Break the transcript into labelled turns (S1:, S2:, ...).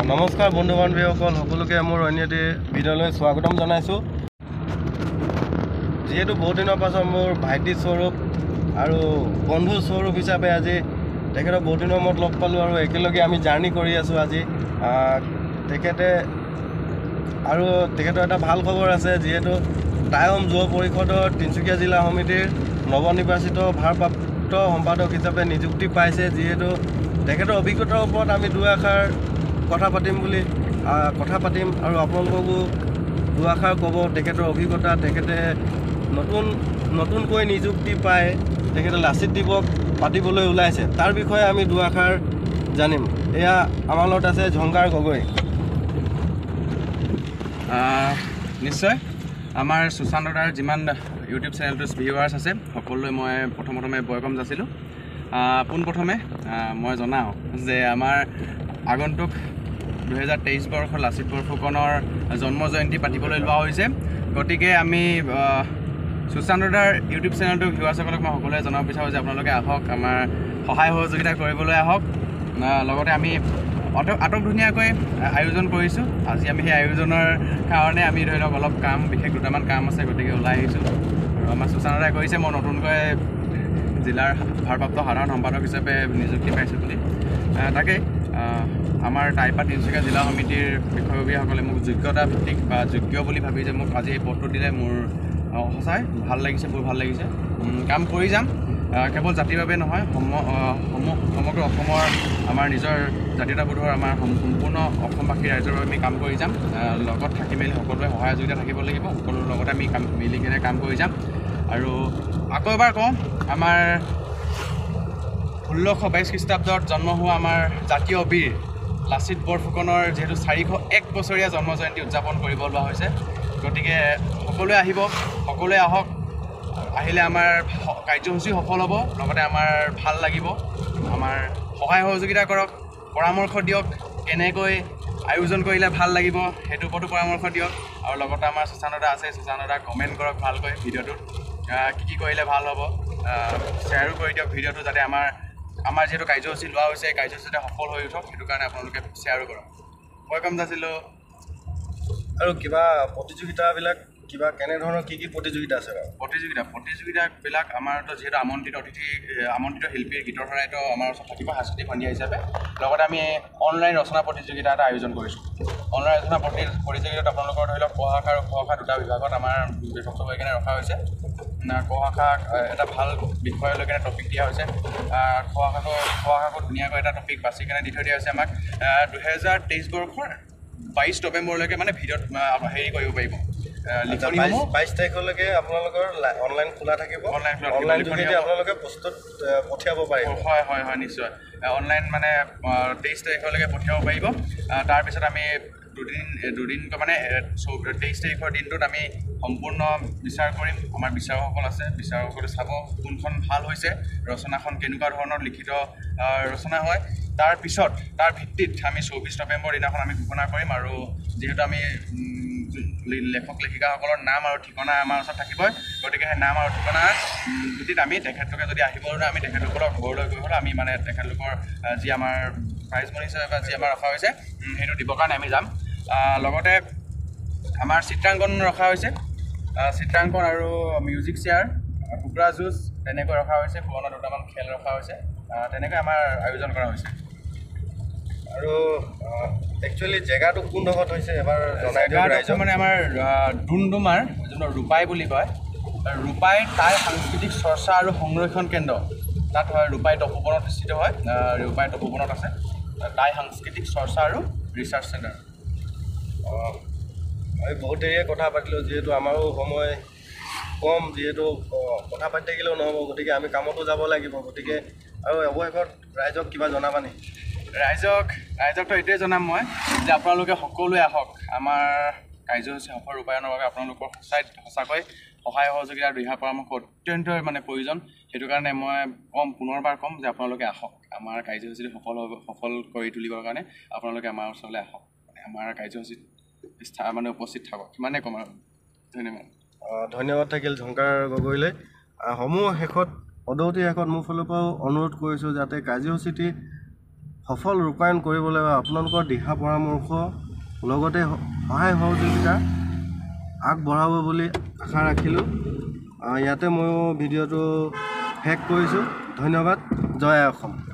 S1: নমস্কাৰ বন্ধু বান্ধৱীসকল সকলোকে মোৰ অন্যটি ভিডিঅ'লৈ স্বাগতম জনাইছোঁ। যিহেতু বহুত দিনৰ পাছত মোৰ ভাইটি স্বৰূপ আৰু বন্ধু স্বৰূপ হিচাপে আজি তেখেতক বহুত দিনৰ মূৰত লগ পালোঁ আৰু একেলগে আমি জাৰ্ণি কৰি আছোঁ। আজি তেখেতৰ এটা ভাল খবৰ আছে, যিহেতু টাইম যুৱ পৰিষদৰ তিনিচুকীয়া জিলা সমিতিৰ নৱনিৰ্বাচিত ভাৰপ্ৰাপ্ত সম্পাদক হিচাপে নিযুক্তি পাইছে। যিহেতু তেখেতৰ অভিজ্ঞতাৰ ওপৰত আমি দুই এষাৰ কথা পাতিম আৰু আপোনালোককো দুআষাৰ ক'ব তেখেতৰ অভিজ্ঞতা। তেখেতে নতুনকৈ নিযুক্তি পাই তেখেতে লাচিত দিৱস পাতিবলৈ ওলাইছে, তাৰ বিষয়ে আমি দুআষাৰ জানিম। এয়া আমাৰ লগত আছে ঝংকাৰ গগৈ।
S2: নিশ্চয় আমাৰ সুশান্তদাৰ যিমান ইউটিউব চেনেলটোৰ ভিউৱাৰ্ছ আছে সকলোৱে মই প্ৰথমে ৱেলকাম যাচিলোঁ। পোনপ্ৰথমে মই জনাওঁ যে আমাৰ আগন্তুক 2023 বৰ্ষৰ লাচিত বৰফুকনৰ জন্ম জয়ন্তী পাতিবলৈ লোৱা হৈছে। গতিকে আমি সুশান্তদাৰ ইউটিউব চেনেলটোৰ ভিউৱাৰ্ছসকলক মই সকলোৱে জনাব বিচাৰোঁ যে আপোনালোকে আহক, আমাৰ সহায় সহযোগিতা কৰিবলৈ আহক। লগতে আমি আটক ধুনীয়াকৈ আয়োজন কৰিছোঁ। আজি আমি সেই আয়োজনৰ কাৰণে আমি ধৰি লওক অলপ বিশেষ দুটামান কাম আছে, গতিকে ওলাই আহিছোঁ। আৰু আমাৰ সুশান্তদাই কৈছে মই নতুনকৈ জিলাৰ ভাৰপ্ৰাপ্ত সাধাৰণ সম্পাদক হিচাপে নিযুক্তি পাইছোঁ বুলি। তাকেই আমাৰ টাইপা তিনিচুকীয়া জিলা সমিতিৰ বিষয়ববীয়াসকলে মোক যোগ্যতা ভিত্তিক বা যোগ্য বুলি ভাবি যে মোক আজি এই পদটো দিলে মোৰ সঁচাই ভাল লাগিছে, বহুত ভাল লাগিছে। কাম কৰি যাম, কেৱল জাতিৰ বাবে নহয়, সমগ্ৰ অসমৰ আমাৰ নিজৰ জাতীয়তাবোধৰ আমাৰ সম্পূৰ্ণ অসমবাসী ৰাইজৰ বাবে আমি কাম কৰি যাম। লগত থাকি মেলি সকলোৱে সহায় সহযোগিতা থাকিব লাগিব, সকলোৰ লগতে আমি মিলি কিনে কাম কৰি যাম। আৰু আকৌ এবাৰ কওঁ, আমাৰ 1622 খ্ৰীষ্টাব্দত জন্ম হোৱা আমাৰ জাতীয় বীৰ লাচিত বৰফুকনৰ যিহেতু 401 বছৰীয়া জন্ম জয়ন্তী উদযাপন কৰিব লোৱা হৈছে। গতিকে সকলোৱে আহিব, সকলোৱে আহক। আহিলে আমাৰ কাৰ্যসূচী সফল হ'ব, লগতে আমাৰ ভাল লাগিব। আমাৰ সহায় সহযোগিতা কৰক, পৰামৰ্শ দিয়ক, কেনেকৈ আয়োজন কৰিলে ভাল লাগিব সেইটোৰ ওপৰতো পৰামৰ্শ দিয়ক। আৰু লগতে আমাৰ সুশান্তদা আছে, সুশান্তদা কমেণ্ট কৰক ভালকৈ ভিডিঅ'টোত কি কৰিলে ভাল হ'ব, শ্বেয়াৰো কৰি দিয়ক ভিডিঅ'টো, যাতে আমাৰ যিহেতু কাৰ্যসূচী লোৱা হৈছে এই কাৰ্যসূচীতে সফল হৈ উঠক। সেইটো কাৰণে আপোনালোকে শ্বেয়াৰো কৰক। ৱেলকাম যাচিলোঁ।
S1: আৰু কিবা প্ৰতিযোগিতাবিলাক কেনেধৰণৰ কি প্ৰতিযোগিতা আছে বাৰু?
S2: প্ৰতিযোগিতাবিলাক আমাৰতো যিহেতু আমন্ত্ৰিত শিল্পীৰ গীতৰ ধাৰাইতো আমাৰ ওচৰত থাকিব সাংস্কৃতিক সন্ধিয়া হিচাপে। লগতে আমি অনলাইন ৰচনা প্ৰতিযোগিতা এটা আয়োজন কৰিছোঁ। অনলাইন ৰচনা প্ৰতিযোগিতাত আপোনালোকৰ ধৰি লওক ক শাখা আৰু খ শাখা দুটা বিভাগত আমাৰ বিভক্ত হৈ কিনে ৰখা হৈছে। ক শাখাক এটা ভাল বিষয় লৈ কিনে টপিক দিয়া হৈছে। খ শাখাকো ধুনীয়াকৈ এটা টপিক বাছি কিনে দি থৈ দিয়া হৈছে আমাক। 2023 বৰ্ষৰ 22 নৱেম্বৰলৈকে মানে ভিডিঅ'ত হেৰি কৰিব পাৰিব।
S1: 22 তাৰিখলৈকে আপোনালোকৰ অনলাইন খোলা থাকিব। অনলাইন যোগেদি আপোনালোকে প্ৰস্তুত পঠিয়াব পাৰিব।
S2: হয় নিশ্চয়। অনলাইন মানে 23 তাৰিখলৈকে পঠিয়াব পাৰিব। তাৰপিছত আমি দুদিনকৈ মানে 23 তাৰিখৰ দিনটোত আমি সম্পূৰ্ণ বিচাৰ কৰিম। আমাৰ বিচাৰকসকল আছে, বিচাৰকসকলে চাব কোনখন ভাল হৈছে, ৰচনাখন কেনেকুৱা ধৰণৰ লিখিত ৰচনা হয়। তাৰ ভিত্তিত আমি 24 নৱেম্বৰ দিনাখন আমি ঘোষণা কৰিম। আৰু যিহেতু আমি লেখক লেখিকাসকলৰ নাম আৰু ঠিকনা আমাৰ ওচৰত থাকিবই, গতিকে সেই নাম আৰু ঠিকনাৰ ভিত্তিত আমি তেখেতলোকে যদি আহিব নোৱাৰে আমি তেখেতলোকৰ ঘৰলৈ গৈ হ'লে আমি মানে তেখেতলোকৰ যি আমাৰ প্ৰাইজ মনি হিচাপে বা যি আমাৰ ৰখা হৈছে সেইটো দিবৰ কাৰণে আমি যাম। লগতে আমাৰ চিত্ৰাংকন ৰখা হৈছে, চিত্ৰাংকন আৰু মিউজিক চেয়াৰ, কুকুৰা যুঁজ তেনেকৈ ৰখা হৈছে, পুৰণা দুটামান খেল ৰখা হৈছে। তেনেকৈ আমাৰ আয়োজন কৰা হৈছে।
S1: আৰু একচুৱেলি জেগাটো কোনডোখৰত হৈছে এবাৰ জনাই দিয়ক ৰাইজক।
S2: মানে আমাৰ ডুমডুমাৰ যোনটো ৰূপাই বুলি কয়, ৰূপাই টাই সাংস্কৃতিক চৰ্চা আৰু সংৰক্ষণ কেন্দ্ৰ, তাত হয় ৰূপাই তপোবনত স্থিত হয়। ৰূপাই তপোবনত আছে টাই সাংস্কৃতিক চৰ্চা আৰু ৰিচাৰ্চ চেণ্টাৰ।
S1: আমি বহুত দেৰিয়ে কথা পাতিলোঁ, যিহেতু আমাৰো সময় কম, যিহেতু কথা পাতি থাকিলেও নহ'ব, গতিকে আমি কামতো যাব লাগিব। গতিকে আৰু অৱশেষত ৰাইজক কিবা জনাবা নেকি?
S2: ৰাইজকতো এইটোৱে জনাম মই যে আপোনালোকে সকলোৱে আহক। আমাৰ কাৰ্যসূচী সফল ৰূপায়ণৰ বাবে আপোনালোকৰ সঁচাকৈ সহায় সহযোগিতা দিহা পৰামৰ্শ অত্যন্ত মানে প্ৰয়োজন। সেইটো কাৰণে মই পুনৰবাৰ ক'ম যে আপোনালোকে আহক। আমাৰ কাৰ্যসূচীটো সফল কৰি তুলিবৰ কাৰণে আপোনালোকে আমাৰ ওচৰলৈ আহক, আমাৰ কাৰ্যসূচীত উপস্থিত থাকক। সিমানে ক'ম আৰু। ধন্যবাদ।
S1: ধন্যবাদ থাকিল ঝংকাৰ গগৈলৈ। শেষত মোৰ ফালৰ পৰাও অনুৰোধ কৰিছোঁ যাতে কাৰ্যসূচীটি সফল ৰূপায়ণ কৰিবলৈ আপোনালোকৰ দিহা পৰামৰ্শ লগতে সহায় সহযোগিতা আগবঢ়াব বুলি আশা ৰাখিলোঁ। ইয়াতে ময়ো ভিডিঅ'টো শেষ কৰিছোঁ। ধন্যবাদ। জয় অসম।